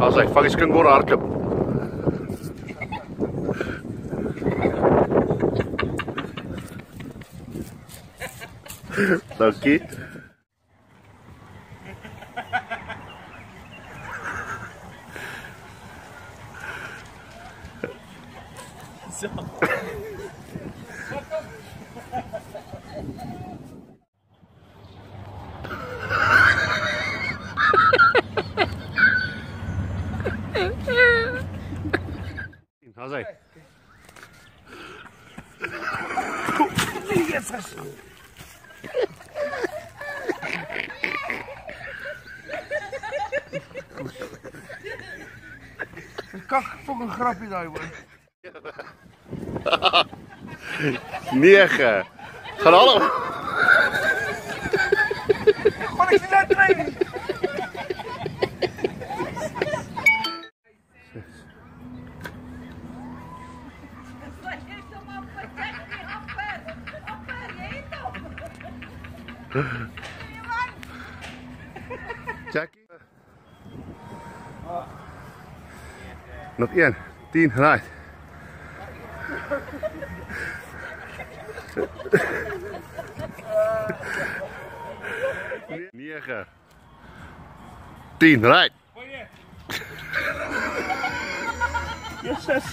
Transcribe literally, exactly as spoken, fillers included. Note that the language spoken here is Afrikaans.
As hy, vang die skingboor hardloop. Dankie. Zo. How's hij? Jezus. Kak, fucking grapje daar, man. negen. Gaan allemaal. Wat ik net training. Jackie. Nog één. tien, right. negen. tien, right. Jezus.